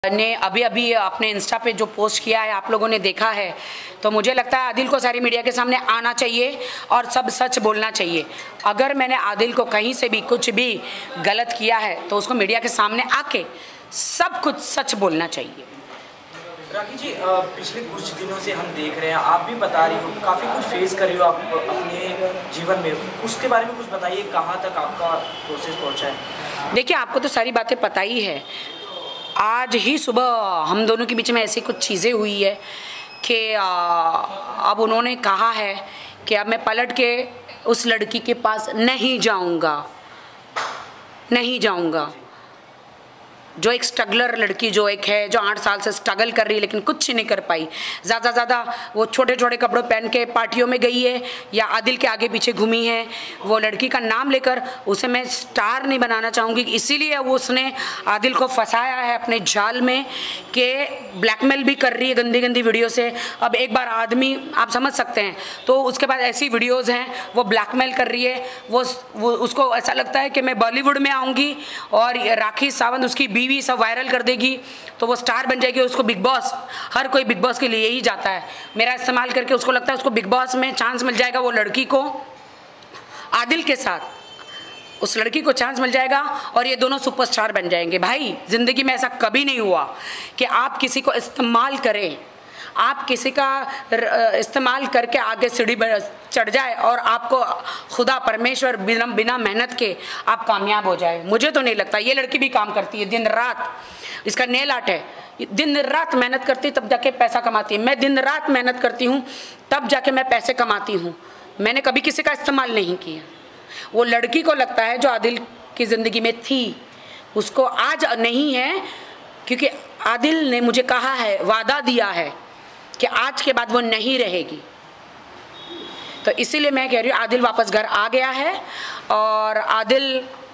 ने अभी अभी अपने इंस्टा पे जो पोस्ट किया है आप लोगों ने देखा है, तो मुझे लगता है आदिल को सारी मीडिया के सामने आना चाहिए और सब सच बोलना चाहिए। अगर मैंने आदिल को कहीं से भी कुछ भी गलत किया है तो उसको मीडिया के सामने आके सब कुछ सच बोलना चाहिए। राखी जी, पिछले कुछ दिनों से हम देख रहे हैं, आप भी बता रही हो काफ़ी कुछ फेस कर रही हो आप अपने जीवन में, उसके बारे में कुछ बताइए, कहाँ तक आपका प्रोसेस पहुँचा है? देखिए, आपको तो सारी बातें पता ही है। आज ही सुबह हम दोनों के बीच में ऐसी कुछ चीज़ें हुई है कि अब उन्होंने कहा है कि अब मैं पलट के उस लड़की के पास नहीं जाऊंगा। जो एक स्ट्रगलर लड़की जो एक है, जो 8 साल से स्ट्रगल कर रही है लेकिन कुछ नहीं कर पाई, ज़्यादा वो छोटे छोटे कपड़े पहन के पार्टियों में गई है या आदिल के आगे पीछे घूमी है, वो लड़की का नाम लेकर उसे मैं स्टार नहीं बनाना चाहूँगी, इसीलिए वो उसने आदिल को फंसाया है अपने जाल में कि ब्लैकमेल भी कर रही है गंदी गंदी वीडियो से। अब एक बार आदमी आप समझ सकते हैं, तो उसके बाद ऐसी वीडियोज़ हैं वो ब्लैकमेल कर रही है। वो उसको ऐसा लगता है कि मैं बॉलीवुड में आऊँगी और राखी सावंत उसकी बीवी सब वायरल कर देगी तो वो स्टार बन जाएगी। उसको बिग बॉस, हर कोई बिग बॉस के लिए ही जाता है, मेरा इस्तेमाल करके उसको लगता है उसको बिग बॉस में चांस मिल जाएगा। वो लड़की को आदिल के साथ उस लड़की को चांस मिल जाएगा और ये दोनों सुपरस्टार बन जाएंगे। भाई, जिंदगी में ऐसा कभी नहीं हुआ कि आप किसी को इस्तेमाल करें, आप किसी का इस्तेमाल करके आगे सीढ़ी चढ़ जाए और आपको खुदा परमेश्वर बिना मेहनत के आप कामयाब हो जाए। मुझे तो नहीं लगता। ये लड़की भी काम करती है दिन रात, इसका नेल आर्ट है, दिन रात मेहनत करती है तब जाके पैसा कमाती है। मैं दिन रात मेहनत करती हूँ तब जाके मैं पैसे कमाती हूँ। मैंने कभी किसी का इस्तेमाल नहीं किया। वो लड़की को लगता है जो आदिल की ज़िंदगी में थी उसको आज नहीं है, क्योंकि आदिल ने मुझे कहा है, वादा दिया है कि आज के बाद वो नहीं रहेगी। तो इसीलिए मैं कह रही हूँ आदिल वापस घर आ गया है और आदिल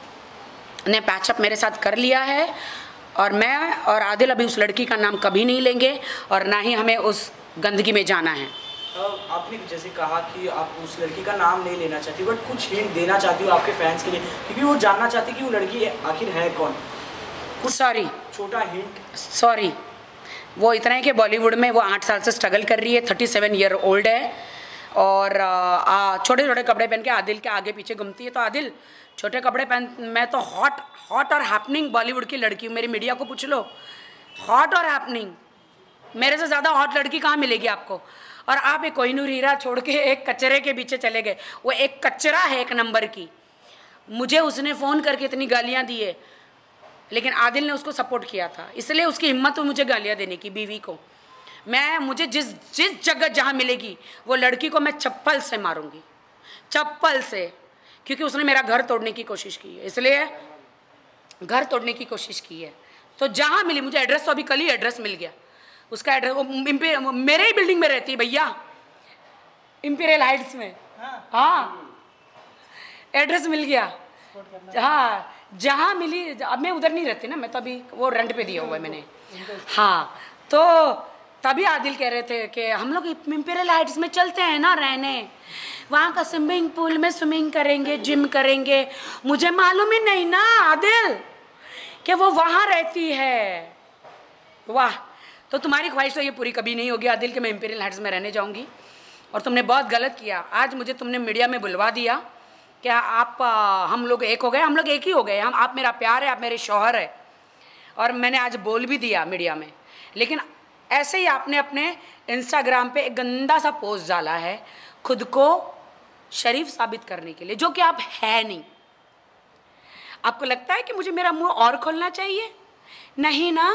ने पैचअप मेरे साथ कर लिया है और मैं और आदिल अभी उस लड़की का नाम कभी नहीं लेंगे और ना ही हमें उस गंदगी में जाना है। आपने जैसे कहा कि आप उस लड़की का नाम नहीं लेना चाहती, बट कुछ हिंट देना चाहती हो आपके फैंस के लिए, क्योंकि वो जानना चाहती कि वो लड़की आखिर है कौन। सॉरी, छोटा हिंट। सॉरी, वो इतना है कि बॉलीवुड में वो 8 साल से स्ट्रगल कर रही है, 37 ईयर ओल्ड है और छोटे छोटे कपड़े पहन के आदिल के आगे पीछे घूमती है। तो आदिल छोटे कपड़े पहन, मैं तो हॉट और हैपनिंग बॉलीवुड की लड़की हूँ। मेरी मीडिया को पूछ लो, हॉट और हैपनिंग, मेरे से ज़्यादा हॉट लड़की कहाँ मिलेगी आपको। और आप एक कोहिनूर हीरा छोड़ के एक कचरे के पीछे चले गए। वो एक कचरा है 1 नंबर की। मुझे उसने फ़ोन करके इतनी गालियाँ दी है लेकिन आदिल ने उसको सपोर्ट किया था, इसलिए उसकी हिम्मत हुई मुझे गालियाँ देने की बीवी को। मुझे जिस जगह जहाँ मिलेगी वो लड़की को मैं चप्पल से मारूंगी, चप्पल से, क्योंकि उसने मेरा घर तोड़ने की कोशिश की है, इसलिए घर तोड़ने की कोशिश की है। तो जहाँ मिली मुझे एड्रेस, तो अभी कल ही एड्रेस मिल गया उसका। एड्रेस वो मेरे ही बिल्डिंग में रहती है भैया, इंपीरियल हाइट्स में। हाँ, एड्रेस मिल गया। हाँ, जहाँ मिली। अब मैं उधर नहीं रहती ना, मैं तो अभी वो रेंट पे दिया हुआ है मैंने। हाँ, तो तभी आदिल कह रहे थे कि हम लोग इंपीरियल हाइट्स में चलते हैं ना रहने, वहाँ का स्विमिंग पूल में स्विमिंग करेंगे, जिम करेंगे। मुझे मालूम ही नहीं ना आदिल कि वो वहाँ रहती है। वाह, तो तुम्हारी ख्वाहिश तो ये पूरी कभी नहीं होगी आदिल कि मैं इंपीरियल हाइट्स में रहने जाऊँगी। और तुमने बहुत गलत किया, आज मुझे तुमने मीडिया में बुलवा दिया। क्या आप हम लोग एक हो गए? हम लोग एक ही हो गए। आप मेरा प्यार है, आप मेरे शौहर है और मैंने आज बोल भी दिया मीडिया में। लेकिन ऐसे ही आपने अपने इंस्टाग्राम पे एक गंदा सा पोस्ट डाला है खुद को शरीफ साबित करने के लिए, जो कि आप है नहीं। आपको लगता है कि मुझे मेरा मुंह और खोलना चाहिए? नहीं ना,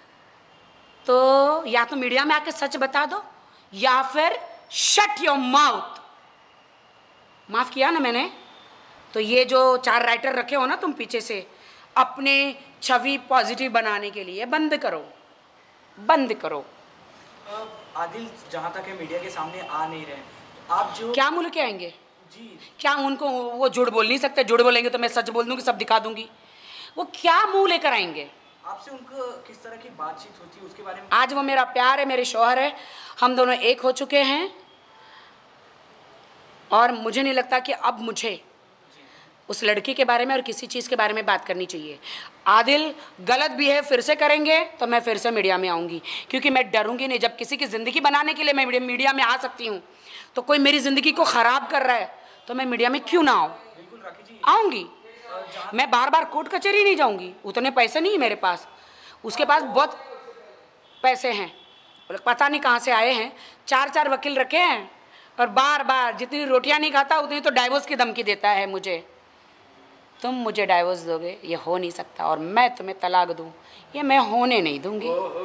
तो या तो मीडिया में आके सच बता दो या फिर शट योर माउथ। माफ किया ना मैंने? तो ये जो 4 राइटर रखे हो ना तुम पीछे से अपने छवि पॉजिटिव बनाने के लिए, बंद करो, बंद करो। आदिल जहाँ तक है मीडिया के सामने आ नहीं रहे, आप जो क्या मुँह के आएंगे जी, क्या उनको वो झूठ बोल नहीं सकते? झूठ बोलेंगे तो मैं सच बोल दूंगी, सब दिखा दूंगी। वो क्या मुँह लेकर आएंगे? आपसे उनको किस तरह की बातचीत होती है उसके बारे में? आज वो मेरा प्यार है, मेरे शौहर है, हम दोनों एक हो चुके हैं और मुझे नहीं लगता कि अब मुझे उस लड़की के बारे में और किसी चीज़ के बारे में बात करनी चाहिए। आदिल गलत भी है, फिर से करेंगे तो मैं फिर से मीडिया में आऊँगी, क्योंकि मैं डरूंगी नहीं। जब किसी की ज़िंदगी बनाने के लिए मैं मीडिया में आ सकती हूँ, तो कोई मेरी ज़िंदगी को ख़राब कर रहा है तो मैं मीडिया में क्यों ना आऊँ? आऊँगी। मैं बार बार कोर्ट कचहरी नहीं जाऊँगी, उतने पैसे नहीं है मेरे पास। उसके पास बहुत पैसे हैं, पता नहीं कहाँ से आए हैं। 4 वकील रखे हैं और बार बार जितनी रोटियां नहीं खाता उतनी तो डाइवोर्स की धमकी देता है मुझे। तुम मुझे डाइवोर्स दोगे, ये हो नहीं सकता, और मैं तुम्हें तलाक दूँ, ये मैं होने नहीं दूंगी।